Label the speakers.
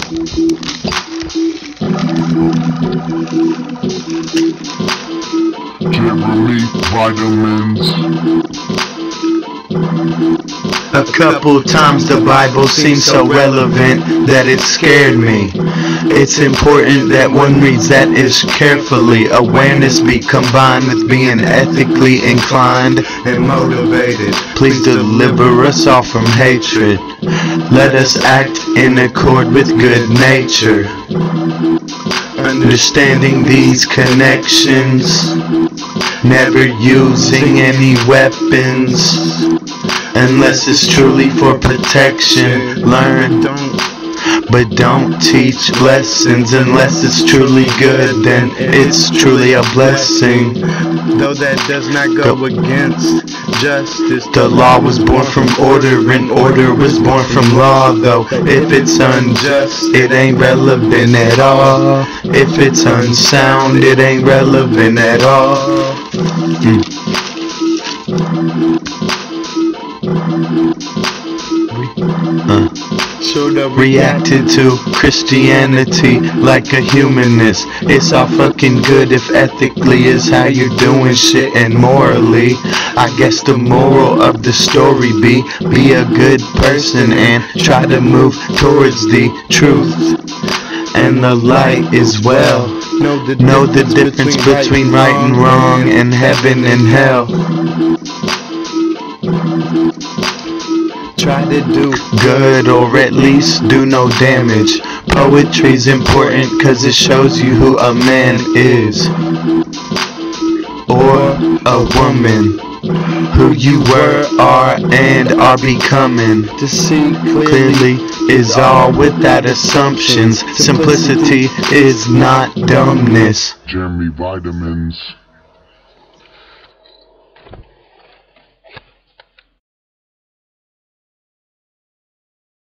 Speaker 1: Jeremy vitamins.
Speaker 2: A couple times the Bible seemed so relevant that it scared me. It's important that one reads that ish carefully. Awareness be combined with being ethically inclined and motivated. Please deliver us all from hatred. Let us act in accord with good nature. Understanding these connections, never using any weapons unless it's truly for protection. Learn, but don't teach lessons unless it's truly good, then it's truly a blessing. Though that does not go against justice. The law was born from order and order was born from law. Though if it's unjust, it ain't relevant at all. If it's unsound, it ain't relevant at all. Reacted to Christianity like a humanist. It's all fucking good if ethically is how you're doing shit, and morally, I guess the moral of the story be a good person and try to move towards the truth and the light as well. Know the difference between right and wrong and heaven and hell. Try to do good or at least do no damage. Poetry's important cause it shows you who a man is, or a woman, who you were, are, and are becoming. To see clearly is all without assumptions. Simplicity is not dumbness.
Speaker 1: Jeremy vitamins.